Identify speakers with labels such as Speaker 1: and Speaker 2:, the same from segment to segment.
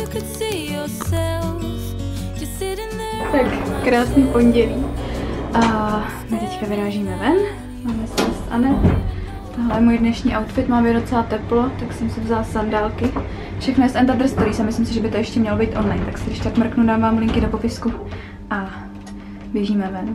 Speaker 1: Tak, krásný pondělí. A my teďka vyrážíme ven. Máme se s Anet. Tohle je můj dnešní outfit, máme docela teplo, tak jsem si vzala sandálky. Všechno je z Enda Dress Stories a myslím si, že by to ještě mělo být online, tak si když tak mrknu, dám vám linky do popisku a běžíme ven.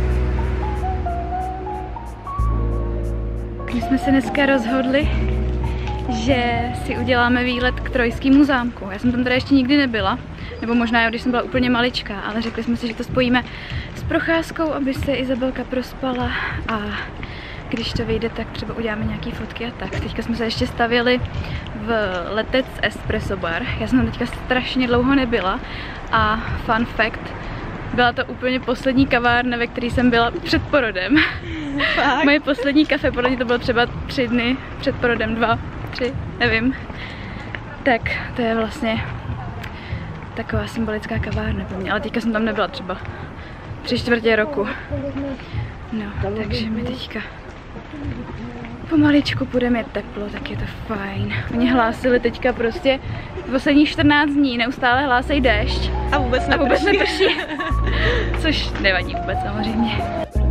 Speaker 1: My jsme se dneska rozhodli, že si uděláme výlet k Trojskému zámku. Já jsem tam teda ještě nikdy nebyla, nebo možná když jsem byla úplně maličká, ale řekli jsme si, že to spojíme s procházkou, aby se Izabelka prospala a když to vyjde, tak třeba uděláme nějaký fotky a tak. Teďka jsme se ještě stavili v Letec Espresso Bar. Já jsem tam teďka strašně dlouho nebyla a fun fact, byla to úplně poslední kavárna, ve které jsem byla před porodem. Fakt? Moje poslední kafe, podle mě to bylo třeba 3 dny před porodem, 2, 3, nevím. Tak to je vlastně taková symbolická kavárna pro mě, ale teďka jsem tam nebyla třeba 3/4 roku. No, takže my teďka pomaličku půjdeme, je teplo, tak je to fajn. Oni hlásili teďka prostě posledních 14 dní, neustále hlásejí déšť.
Speaker 2: A vůbec
Speaker 1: neprší. Což nevadí vůbec samozřejmě.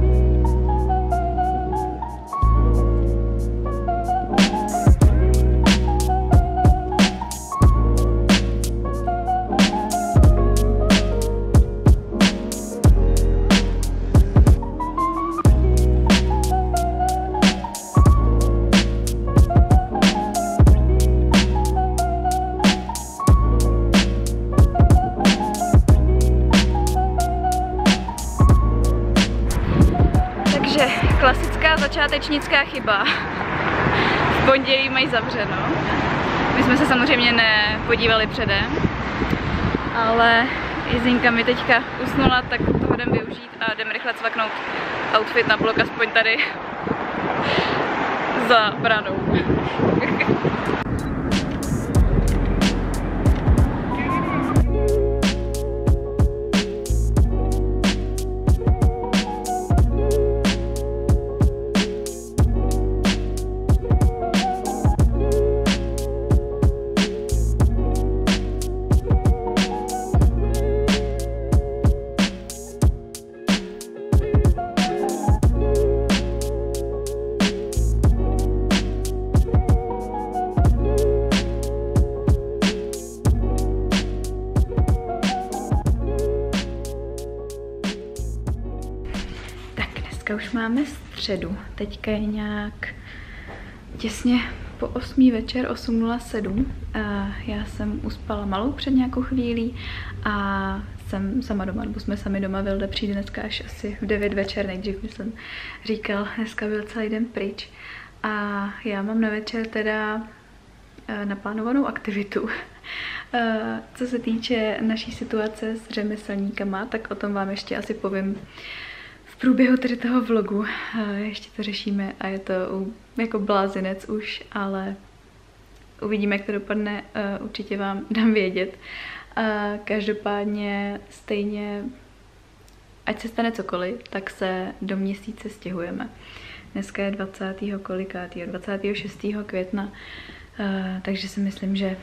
Speaker 1: Klasická začátečnická chyba. V pondělí mají zavřeno. My jsme se samozřejmě nepodívali předem, ale Jizinka mi teďka usnula, tak toho jdem využít a jdem rychle cvaknout outfit na blok, aspoň tady za branou. Už máme středu, teďka je nějak těsně po 8 večer, 8:07. Já jsem uspala malou před nějakou chvílí a jsem sama doma, nebo jsme sami doma, Vilda přijde dneska až asi v 9 večer, nejdřív myslím říkal, dneska byl celý den pryč. A já mám na večer teda naplánovanou aktivitu. Co se týče naší situace s řemeslníkama, tak o tom vám ještě asi povím v průběhu tady toho vlogu. Ještě to řešíme a je to jako blázinec už, ale uvidíme, jak to dopadne, určitě vám dám vědět. Každopádně stejně, ať se stane cokoliv, tak se do měsíce stěhujeme. Dneska je 26. května, takže si myslím, že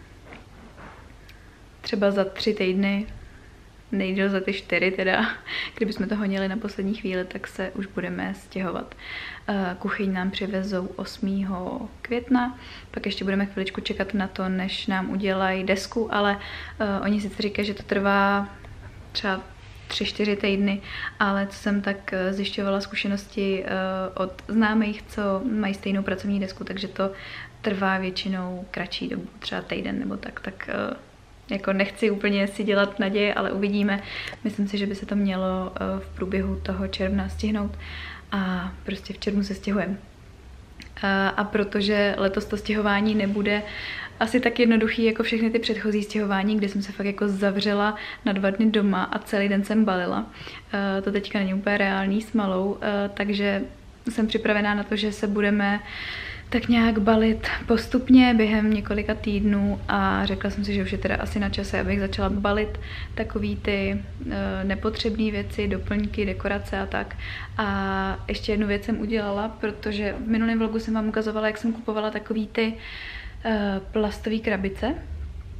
Speaker 1: třeba za 3 týdny, nejdéle za ty 4 teda, kdybychom to honili na poslední chvíli, tak se už budeme stěhovat. Kuchyň nám přivezou 8. května, pak ještě budeme chviličku čekat na to, než nám udělají desku, ale oni sice říkají, že to trvá třeba 3-4 týdny, ale co jsem tak zjišťovala zkušenosti od známých, co mají stejnou pracovní desku, takže to trvá většinou kratší dobu, třeba týden nebo tak jako nechci úplně si dělat naděje, ale uvidíme. Myslím si, že by se to mělo v průběhu toho června stihnout a prostě v červnu se stěhujeme. A protože letos to stěhování nebude asi tak jednoduchý jako všechny ty předchozí stěhování, kdy jsem se fakt jako zavřela na 2 dny doma a celý den jsem balila. To teďka není úplně reálný s malou, takže jsem připravená na to, že se budeme tak nějak balit postupně během několika týdnů a řekla jsem si, že už je teda asi na čase, abych začala balit takový ty nepotřebné věci, doplňky, dekorace a tak. A ještě jednu věc jsem udělala, protože v minulém vlogu jsem vám ukazovala, jak jsem kupovala takový ty plastové krabice.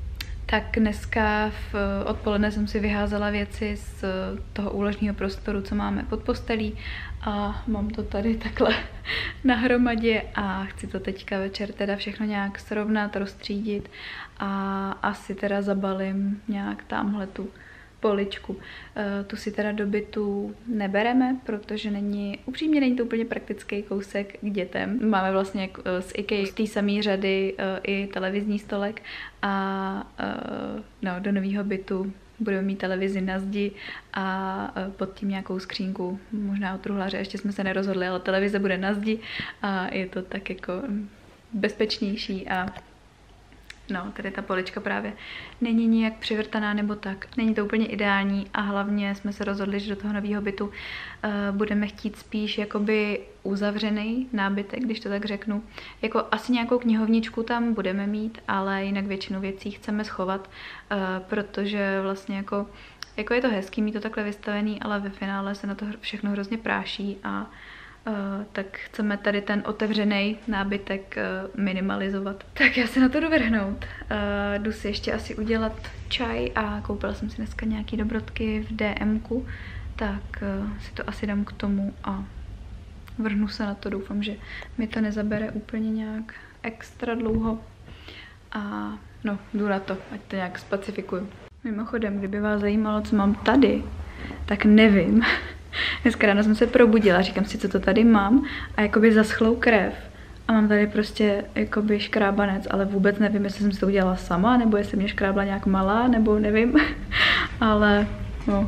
Speaker 1: Tak dneska odpoledne jsem si vyházela věci z toho úložního prostoru, co máme pod postelí a mám to tady takhle na hromadě a chci to teďka večer teda všechno nějak srovnat, rozstřídit a asi teda zabalím nějak tamhle tu poličku. Tu si teda do bytu nebereme, protože upřímně není to úplně praktický kousek k dětem. Máme vlastně z IKEA z té samé řady i televizní stolek a no, do nového bytu budeme mít televizi na zdi a pod tím nějakou skřínku, možná od truhláře, ještě jsme se nerozhodli, ale televize bude na zdi a je to tak jako bezpečnější a no, tady ta polička právě není nijak přivrtaná nebo tak. Není to úplně ideální a hlavně jsme se rozhodli, že do toho nového bytu budeme chtít spíš jakoby uzavřený nábytek, když to tak řeknu. Jako asi nějakou knihovničku tam budeme mít, ale jinak většinu věcí chceme schovat, protože vlastně jako je to hezký mít to takhle vystavený, ale ve finále se na to všechno hrozně práší a tak chceme tady ten otevřený nábytek minimalizovat. Tak já se na to jdu vrhnout. Jdu si ještě asi udělat čaj a koupila jsem si dneska nějaký dobrodky v DMku, tak si to asi dám k tomu a vrhnu se na to. Doufám, že mi to nezabere úplně nějak extra dlouho. A no, jdu na to, ať to nějak specifikuju. Mimochodem, kdyby vás zajímalo, co mám tady, tak nevím. Dneska ráno jsem se probudila, říkám si, co to tady mám a jakoby zaschlou krev. A mám tady prostě jakoby škrábanec, ale vůbec nevím, jestli jsem si to udělala sama, nebo jestli mě škrábla nějak malá, nebo nevím. Ale no,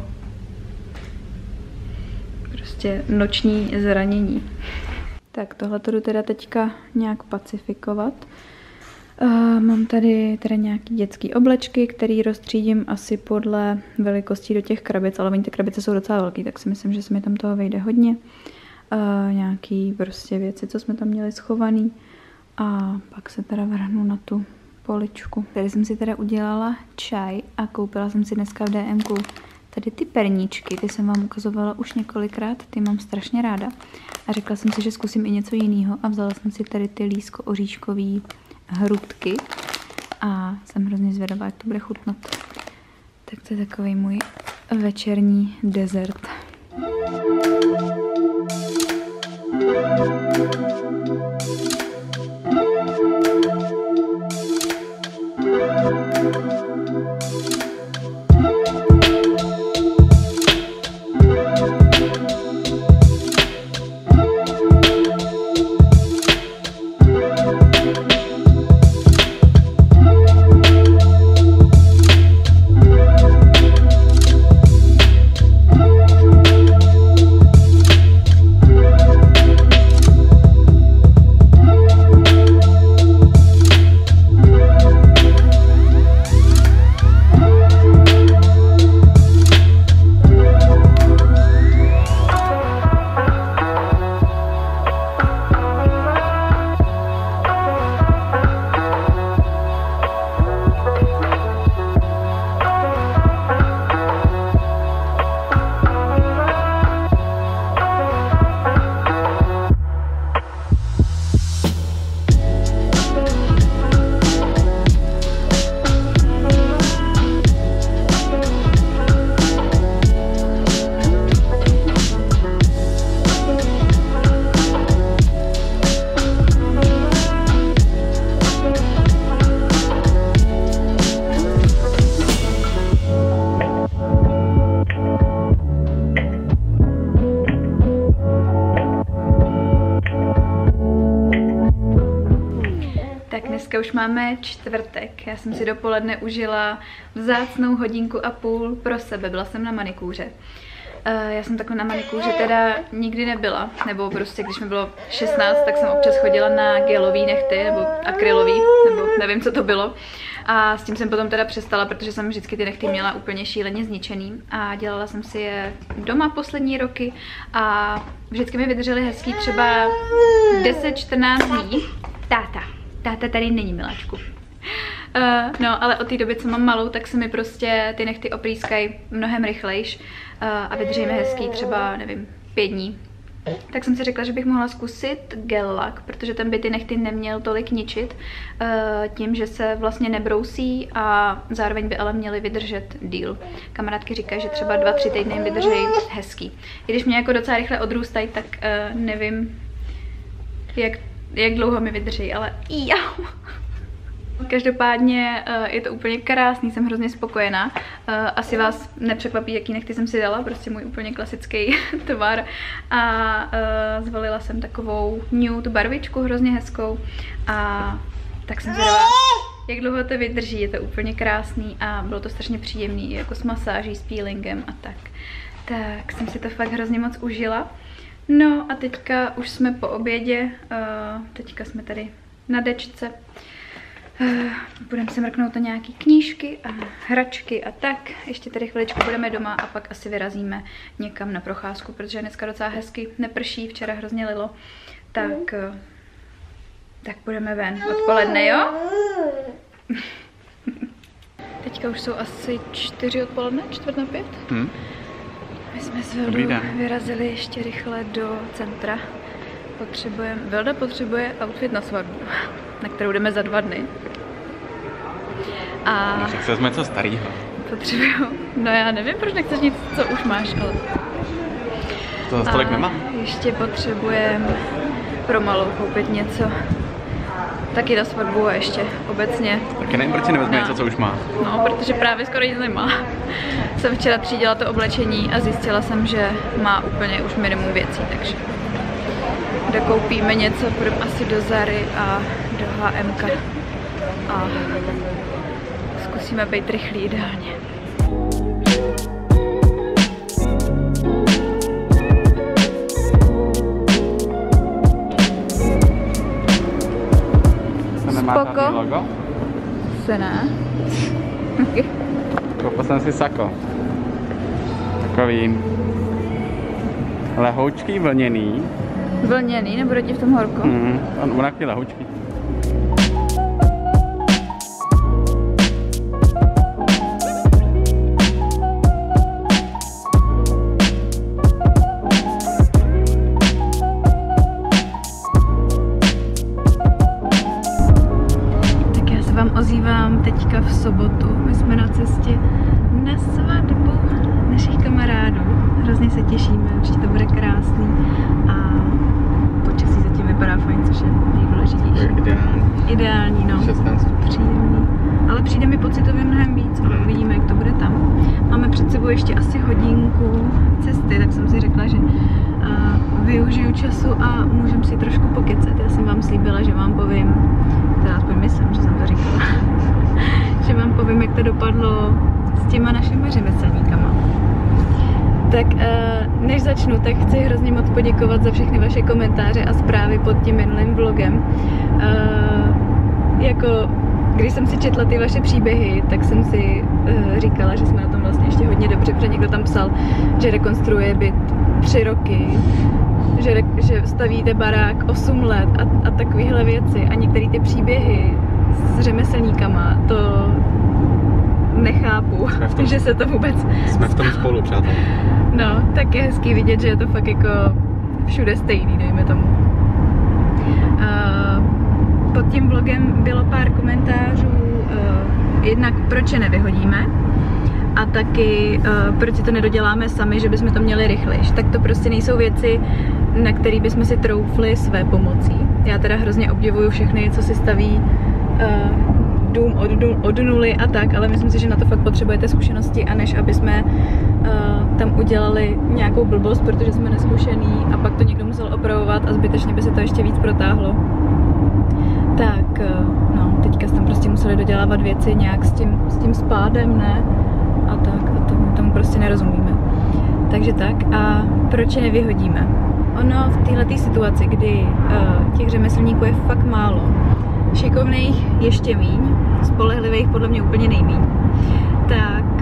Speaker 1: prostě noční zranění. Tak tohle to jdu teda teďka nějak pacifikovat. Mám tady teda nějaký dětský oblečky, který rozstřídím asi podle velikosti do těch krabic, ale oni ty krabice jsou docela velký, tak si myslím, že se mi tam toho vejde hodně. Nějaký prostě věci, co jsme tam měli schovaný a pak se teda vrhnu na tu poličku. Tady jsem si teda udělala čaj a koupila jsem si dneska v DMku tady ty perníčky, ty jsem vám ukazovala už několikrát, ty mám strašně ráda a řekla jsem si, že zkusím i něco jiného a vzala jsem si tady ty lísko-oříškový hrudky a jsem hrozně zvědavá, jak to bude chutnat. Tak to je takový můj večerní dezert. Dneska už máme čtvrtek. Já jsem si dopoledne užila vzácnou hodinku a půl pro sebe. Byla jsem na manikúře. Já jsem takhle na manikúře teda nikdy nebyla, nebo prostě když mi bylo 16, tak jsem občas chodila na gelový nehty, nebo akrylový, nebo nevím, co to bylo. A s tím jsem potom teda přestala, protože jsem vždycky ty nehty měla úplně šíleně zničený a dělala jsem si je doma poslední roky a vždycky mi vydržely hezký třeba 10-14 dní. Táta tady není, miláčku. No, ale od té doby, co mám malou, tak se mi prostě ty nehty oprýskají mnohem rychlejš a vydržíme hezký třeba, nevím, 5 dní. tak jsem si řekla, že bych mohla zkusit gel lack, protože ten by ty nehty neměl tolik ničit tím, že se vlastně nebrousí a zároveň by ale měly vydržet díl. Kamarádky říkají, že třeba 2-3 týdny jim vydrží hezký. I když mě jako docela rychle odrůstají, tak nevím, jak dlouho mi vydrží, ale jau. Každopádně je to úplně krásný, jsem hrozně spokojená. Asi vás nepřekvapí, jaký nehty jsem si dala, prostě můj úplně klasický tvar. A zvolila jsem takovou nude barvičku, hrozně hezkou. A tak jsem zvědavá, jak dlouho to vydrží, je to úplně krásný a bylo to strašně příjemný, jako s masáží, s peelingem a tak. Tak jsem si to fakt hrozně moc užila. No a teďka už jsme po obědě, teďka jsme tady na dečce. Budeme se mrknout na nějaký knížky a hračky a tak. Ještě tady chviličku budeme doma a pak asi vyrazíme někam na procházku, protože dneska docela hezky neprší, včera hrozně lilo. Tak budeme ven odpoledne, jo? Teďka už jsou asi 4 odpoledne, 4:45. My jsme s Vildou vyrazili ještě rychle do centra. Vilda potřebuje outfit na svatbu, na kterou jdeme za 2 dny. A
Speaker 2: tak se vezme něco starého.
Speaker 1: Potřebuju, no já nevím, proč nechceš nic, co už máš, ale...
Speaker 2: To zase tolik nemám.
Speaker 1: Ještě potřebujeme pro malou koupit něco. Taky na svatbu a ještě obecně.
Speaker 2: Taky nevím, proč si nevezme něco, co už má.
Speaker 1: No, protože právě skoro nic nemá. Jsem včera třídila to oblečení a zjistila jsem, že má úplně už minimum věcí, takže dokoupíme něco, půjdeme asi do Zary a do H&M a zkusíme být rychlý ideálně.
Speaker 2: Spoko? Logo?
Speaker 1: Se ne.
Speaker 2: Koupil jsem si sako. Takový lehoučký vlněný.
Speaker 1: Vlněný, nebude ti v tom horko?
Speaker 2: On nějaký lehoučký.
Speaker 1: Ozývám teďka v sobotu. My jsme na cestě na svatbu našich kamarádů. Hrozně se těšíme, určitě to bude krásný a počasí zatím vypadá fajn, což je nejdůležitější. Ideální, no.
Speaker 2: 16.
Speaker 1: Příjemný. Ale přijde mi pocitově mnohem víc, ale uvidíme, jak to bude tam. Máme před sebou ještě asi hodinku cesty, tak jsem si řekla, že využiju času a můžeme si trošku pokecat. Já jsem vám slíbila, že vám povím, teda aspoň myslím, že jsem to říkala, že vám povím, jak to dopadlo s těma našimi řemeslníkama. Tak než začnu, tak chci hrozně moc poděkovat za všechny vaše komentáře a zprávy pod tím minulým vlogem. Jako když jsem si četla ty vaše příběhy, tak jsem si říkala, že jsme na tom vlastně ještě hodně dobře, protože někdo tam psal, že rekonstruuje byt 3 roky, že stavíte barák 8 let a takovéhle věci. A některé ty příběhy s řemeslníkama, to nechápu, že se to vůbec...
Speaker 2: Jsme v tom spolu, přátelé.
Speaker 1: No, tak je hezký vidět, že je to fakt jako všude stejný, dejme tomu. Pod tím vlogem bylo pár komentářů, jednak proč je nevyhodíme a taky proč si to nedoděláme sami, že bychom to měli rychlejš. Tak to prostě nejsou věci, na které bychom si troufli své pomocí. Já teda hrozně obdivuju všechny, co si staví dům od nuly a tak, ale myslím si, že na to fakt potřebujete zkušenosti a než aby jsme tam udělali nějakou blbost, protože jsme neskušený a pak to někdo musel opravovat a zbytečně by se to ještě víc protáhlo. Tak, no, teďka jsme prostě museli dodělávat věci nějak s tím spádem, ne? A tak, a tomu prostě nerozumíme. Takže tak, a proč je nevyhodíme? Ono v této situaci, kdy těch řemeslníků je fakt málo, šikovných ještě míň, spolehlivých podle mě úplně nejmíň, tak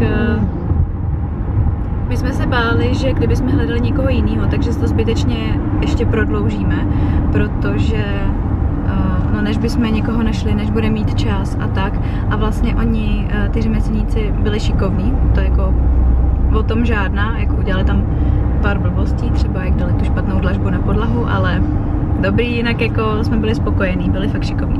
Speaker 1: my jsme se báli, že kdybychom hledali někoho jiného, takže to zbytečně ještě prodloužíme, protože no, než bychom někoho našli, než bude mít čas a tak. A vlastně oni, ty řemeslníci, byli šikovní, to jako o tom žádná, jako udělali tam pár blbostí, třeba jak dali tu špatnou dlažbu na podlahu, ale dobrý, jinak jako jsme byli spokojení, byli fakt šikovní.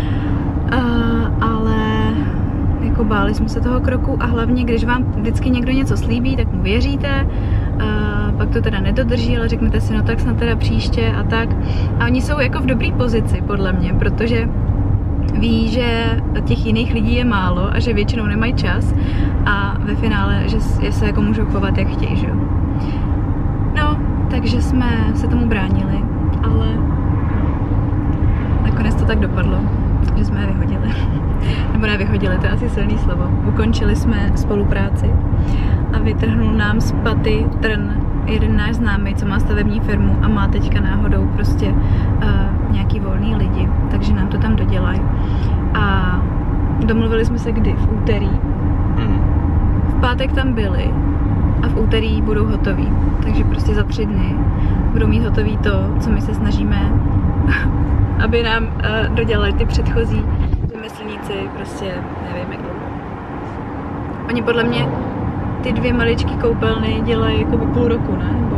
Speaker 1: Ale jako báli jsme se toho kroku a hlavně, když vám vždycky někdo něco slíbí, tak mu věříte, pak to teda nedodrží, ale řeknete si, no tak snad teda příště a tak. A oni jsou jako v dobré pozici, podle mě, protože ví, že těch jiných lidí je málo a že většinou nemají čas a ve finále, že se jako můžou chovat jak chtějí, že jo. No, takže jsme se tomu bránili, ale nakonec to tak dopadlo, že jsme je vyhodili. Nebo ne vyhodili, to je asi silný slovo. Ukončili jsme spolupráci a vytrhnul nám z paty trn jeden náš známý, co má stavební firmu a má teďka náhodou prostě nějaký volný lidi, takže nám to tam dodělají. A domluvili jsme se kdy? V úterý. V pátek tam byli a v úterý budou hotoví. Takže prostě za 3 dny budou mít hotový to, co my se snažíme, aby nám dodělali ty předchozí řemeslníci, prostě nevím jak dlouho. Oni podle mě ty 2 maličký koupelny dělají jako by půl roku, ne? Nebo...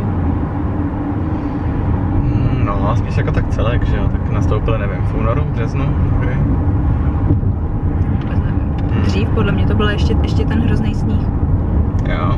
Speaker 2: No, spíš jako tak celek, že jo, tak nastoupili, nevím, v únoru, březnu, okay.
Speaker 1: Dřív podle mě to byl ještě ten hrozný sníh.
Speaker 2: Jo.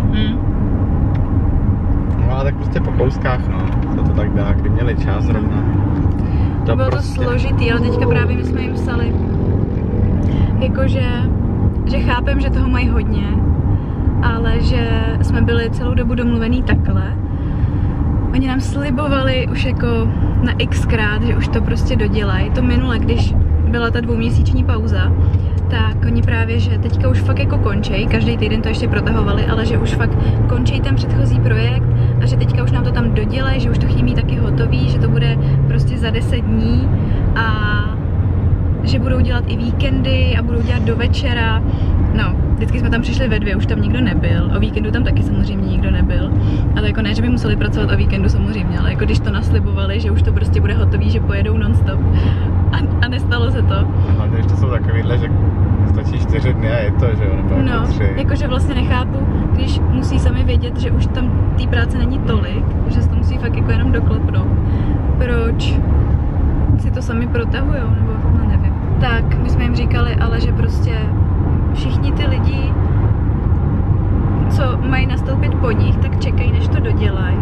Speaker 2: No a tak prostě po kouskách, no, co to tak dá, kdy měli čas zrovna.
Speaker 1: To bylo prostě... to složitý, ale teďka právě my jsme jim psali, jakože, že chápem, že toho mají hodně, ale že jsme byli celou dobu domluvený takhle. Oni nám slibovali už jako na xkrát, že už to prostě dodělají. To minule, když byla ta 2měsíční pauza, tak oni právě, že teďka už fakt jako končí, každý týden to ještě protahovali, ale že už fakt končí ten předchozí projekt a že teďka už nám to tam dodělají, že už to chtějí mít taky hotový, že to bude prostě za 10 dní a že budou dělat i víkendy a budou dělat do večera. No, vždycky jsme tam přišli ve 2, už tam nikdo nebyl, o víkendu tam taky samozřejmě nikdo nebyl. Ale jako ne, že by museli pracovat o víkendu samozřejmě, ale jako když to naslibovali, že už to prostě bude hotový, že pojedou non-stop a nestalo se to.
Speaker 2: No, když to jsou takovýhle, že stačí 4 dny a je to, že jo, nebo
Speaker 1: no,
Speaker 2: 3.
Speaker 1: Jakože vlastně nechápu, když musí sami vědět, že už tam té práce není tolik, že se to musí fakt jako jenom doklepnout. Proč si to sami protahujou, nebo no nevím. Tak, my jsme jim říkali, ale že prostě všichni ty lidi, co mají nastoupit po nich, tak čekají, než to dodělají.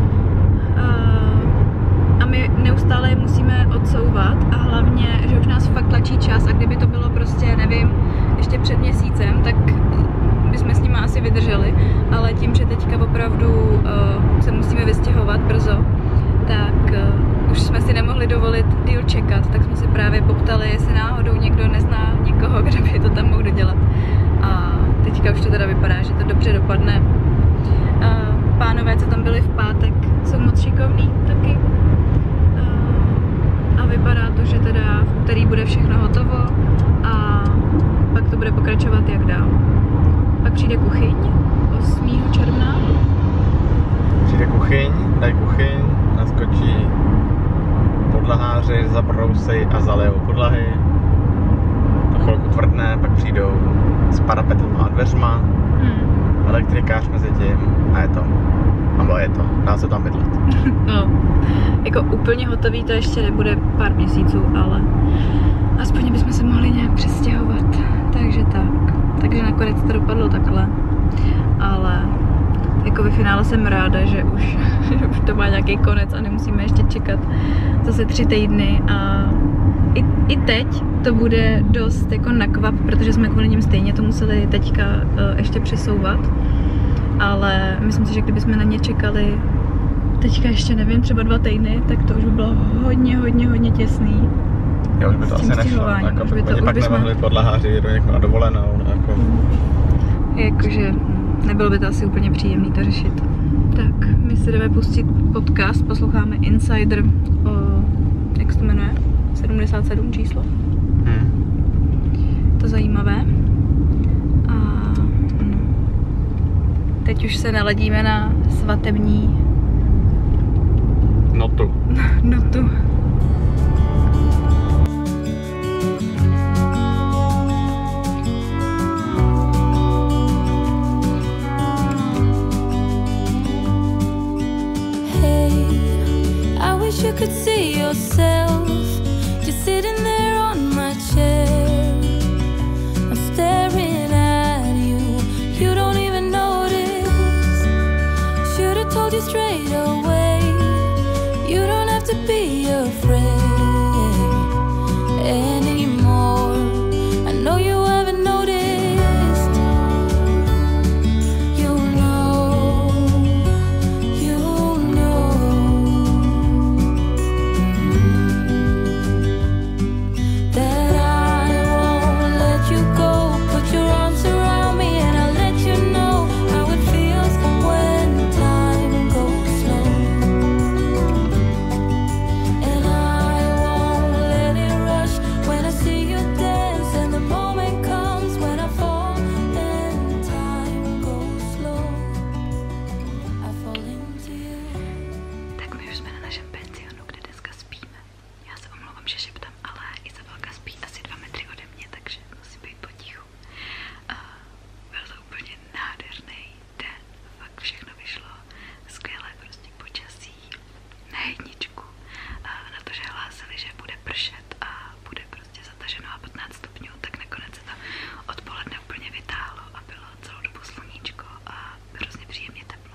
Speaker 1: A my neustále je musíme odsouvat a hlavně, že už nás fakt tlačí čas a kdyby to bylo prostě, nevím, ještě před měsícem, tak bychom s nimi asi vydrželi, ale tím, že teďka opravdu se musíme vystěhovat brzo, tak už jsme si nemohli dovolit díl čekat, tak jsme si právě poptali, jestli náhodou někdo nezná někoho, kdo by to tam mohl dodělat. A teďka už to teda vypadá, že to dobře dopadne. Pánové, co tam byli v pátek, jsou moc šikovní taky. A vypadá to, že teda v úterý bude všechno hotovo a pak to bude pokračovat jak dál. Pak přijde kuchyň 8. června.
Speaker 2: Přijde kuchyň, dají kuchyň, naskočí podlaháři, zabrousej a zalejou podlahy. To chvilku tvrdne, pak přijdou s parapetem a dveřma, elektrikář mezi tím a je to. Nebo je to, dá se tam bydlet.
Speaker 1: No, jako úplně hotový to ještě nebude pár měsíců, ale aspoň bychom se mohli nějak přestěhovat. Takže tak. Takže nakonec to dopadlo takhle. Ale jako ve finále jsem ráda, že už to má nějaký konec a nemusíme ještě čekat zase 3 týdny a i teď to bude dost jako nakvap, protože jsme kvůli ním stejně to museli teďka ještě přesouvat, ale myslím si, že kdybychom na ně čekali teďka ještě nevím, třeba 2 týdny, tak to už by bylo hodně těsný.
Speaker 2: Jo, už by to asi nešlo, jako by pak nemohli podlaháři jít do někoho na dovolenou, jako.
Speaker 1: Jakože nebylo by to asi úplně příjemný to řešit. Tak, my si jdeme pustit podcast, posloucháme Insider, jak se to jmenuje? 77 číslo. To zajímavé. A no. Teď už se naladíme na svatební
Speaker 2: notu.
Speaker 3: could see yourself just sitting there on my chair. I'm staring at you, you don't even notice. Should've told you straight away, you don't have to be afraid anymore. I know you haven't noticed. You know that I won't let you go. Put your arms around me and I'll let you know how it feels when time goes slow. And I won't let it rush when I see you dance, and the moment comes when I fall and time goes slow. I fall into you.
Speaker 1: Tak my už jsme na našem penzionu, kde dneska spíme. Já se omlouvám, že šeptám, ale Izabelka spí asi 2 metry ode mě, takže musí být potichu. Byl to úplně nádherný den, fakt všechno vyšlo skvěle, prostě počasí na jedničku. Na to, že hlásili, že bude pršet a bude prostě zataženo a 15 stupňů, tak nakonec se to odpoledne úplně vytáhlo a bylo celou dobu sluníčko a hrozně příjemně teplo.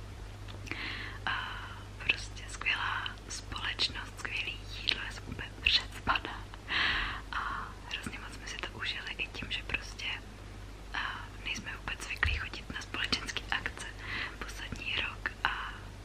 Speaker 1: Prostě skvělá společnost, skvělý jídlo, já jsem úplně předspaná a hrozně moc jsme si to užili i tím, že prostě nejsme vůbec zvyklí chodit na společenské akce poslední rok a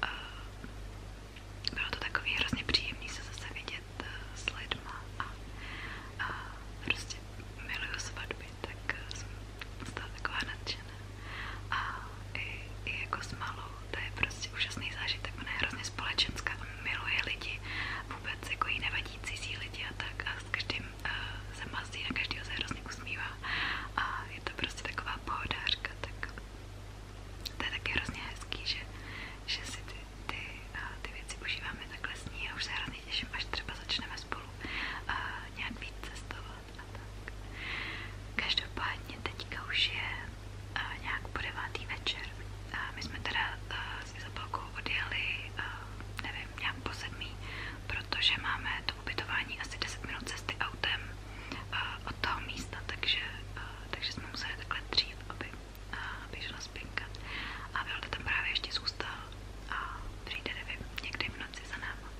Speaker 1: bylo to takový hrozně příjemný se zase vidět s lidma a prostě miluju svatby, tak jsem z toho taková nadšená. A i jako s malou, to je prostě úžasný zážitek, ona je hrozně společenská, miluje lidi, vůbec jako jí nevadí cizí lidi a tak a s každým se mazí, na každého se hrozně usmívá a je to prostě taková pohodářka, tak to je taky hrozně hezký, že si ty věci užíváme takhle s ní a už se hrozně těším, až třeba začneme spolu nějak víc cestovat a tak. Každopádně teďka už je nějak po 9. večer. My jsme teda s Izabelkou odjeli, nevím, nějak po 7, protože máme to ubytování asi 10 minut cesty autem od toho místa, takže jsme museli takhle dřív, aby šla spinkat. A Vilda tam právě ještě zůstal a přijde, nevím, někdy v noci za náma.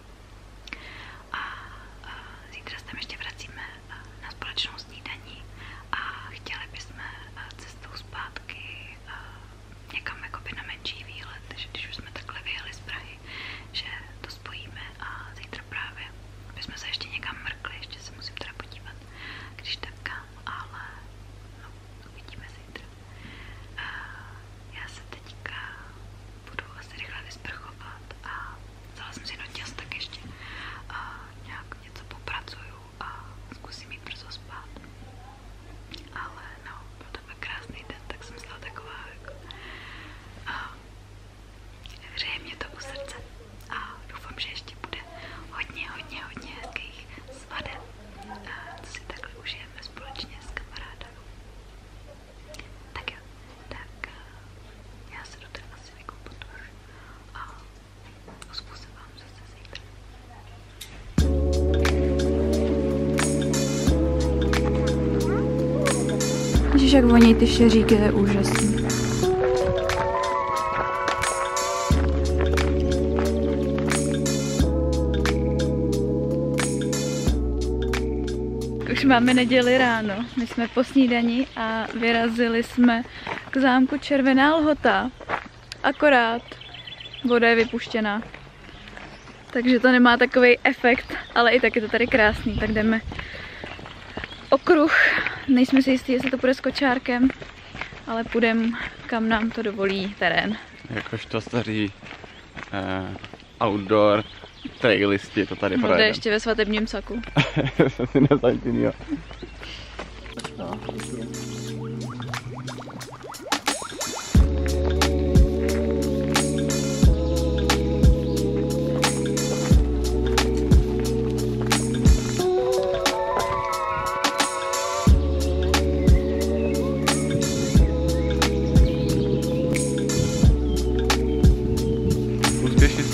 Speaker 1: A zítra se tam ještě vracíme na společnou snídaní a chtěli bychom cestou zpátky někam jakoby na menší výlet, takže když už jsme takhle vyjeli z Prahy, že to spojíme a zítra právě bychom se ještě někam mrkli, ještě se musím teda podívat, když tak kam, ale no, uvidíme zítra. Já se teďka budu asi rychle vysprchovat a vzala jsem si noťaz, tak ještě nějak něco popracuju a zkusím jít brzo spát. Ale no, byl to fakt krásný den, tak jsem stala taková jako hřeje mě to u srdce a doufám, že ještě bude hodně hezkých svadeb, co si takhle užijeme společně s kamarádem. Tak jo, tak já se jdu teda asi vykoupat už a ozvu se vám zase zítra. Ježiš, jak voní ty šeříky, to je úžasný. Už máme neděli ráno, my jsme po snídani a vyrazili jsme k zámku Červená Lhota. Akorát voda je vypuštěná, takže to nemá takový efekt, ale i tak je to tady krásný, tak jdeme okruh. Nejsme si jistí, jestli to půjde s kočárkem, ale půjdeme, kam nám to dovolí terén.
Speaker 2: Jakožto staří outdoor trailisti to tady
Speaker 1: projedeme. Bude ještě ve svatebním saku.
Speaker 2: Jsem si nezajím, jo.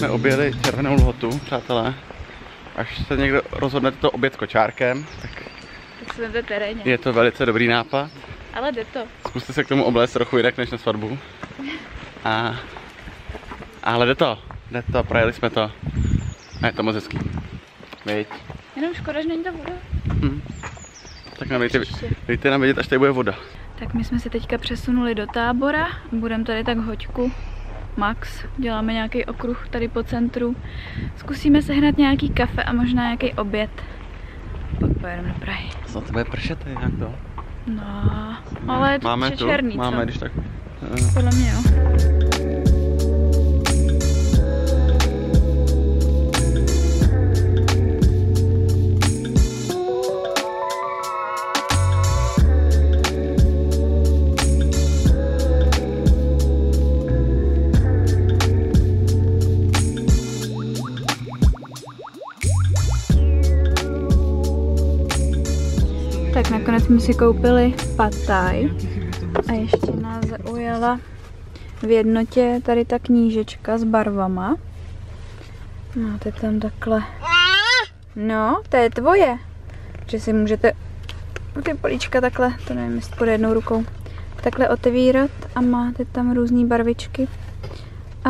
Speaker 2: jsme objeli Červenou Lhotu, přátelé. Až se někdo rozhodnete to objet kočárkem, tak
Speaker 1: jsme v teréně.
Speaker 2: Je to velice dobrý nápad.
Speaker 1: Ale jde to.
Speaker 2: Zkuste se k tomu oblézt trochu jinak než na svatbu. Ale jde to, projeli jsme to. A je to moc hezký. Viď?
Speaker 1: Jenom škoda, že není ta voda.
Speaker 2: Tak nám dejte nám vědět, až tady bude voda.
Speaker 1: Tak my jsme se teďka přesunuli do Tábora. Budeme tady tak hoďku. Max. Děláme nějaký okruh tady po centru. Zkusíme sehnat nějaký kafe a možná nějaký oběd. Pak pojedeme do Prahy.
Speaker 2: Co to bude pršet tady nějak to?
Speaker 1: No, ale je to
Speaker 2: máme tu?
Speaker 1: černý,
Speaker 2: Máme,
Speaker 1: co?
Speaker 2: když tak.
Speaker 1: Podle mě jo. Tak nakonec jsme si koupili pad thai a ještě nás zaujala v jednotě tady ta knížečka s barvama. Máte tam takhle. No, to je tvoje. Že si můžete ty políčka takhle, to nevím, jestli pod jednou rukou, takhle otevírat a máte tam různé barvičky. A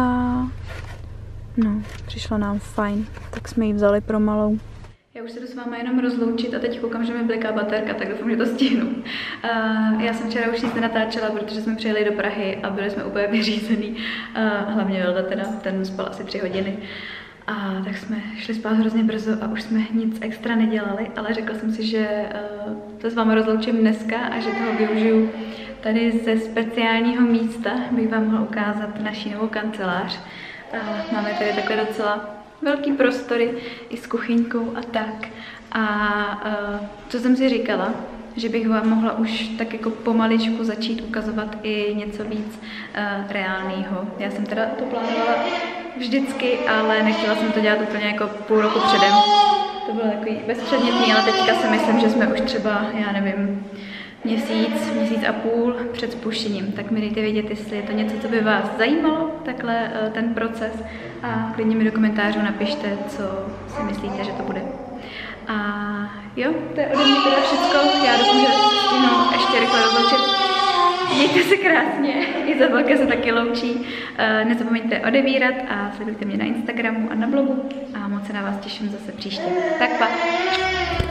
Speaker 1: no, přišlo nám fajn, tak jsme ji vzali pro malou. Já už se jdu s váma jenom rozloučit a teď koukám, že mi bliká baterka, tak doufám, že to stihnu. Já jsem včera už nic nenatáčela, protože jsme přijeli do Prahy a byli jsme úplně vyřízený. Hlavně Vilda teda, ten spal asi 3 hodiny. Tak jsme šli spát hrozně brzo a už jsme nic extra nedělali, ale řekla jsem si, že to s váma rozloučím dneska a že toho využiju tady ze speciálního místa, bych vám mohla ukázat naši novou kancelář. Máme tady takhle docela velký prostory i s kuchyňkou a tak. Co jsem si říkala, že bych vám mohla už tak jako pomaličku začít ukazovat i něco víc reálného. Já jsem teda to plánovala vždycky, ale nechtěla jsem to dělat úplně jako půl roku předem. To bylo takový bezpředmětný, ale teďka si myslím, že jsme už třeba, já nevím, měsíc a půl před spuštěním. Tak mi dejte vědět, jestli je to něco, co by vás zajímalo, takhle ten proces. A klidně mi do komentářů napište, co si myslíte, že to bude. A jo, to je ode mě teda všecko. Já doufám, že stihnu ještě rychle rozloučit. Mějte se krásně, Izabelka se taky loučí. Nezapomeňte odebírat a sledujte mě na Instagramu a na blogu. A moc se na vás těším zase příště. Tak pa!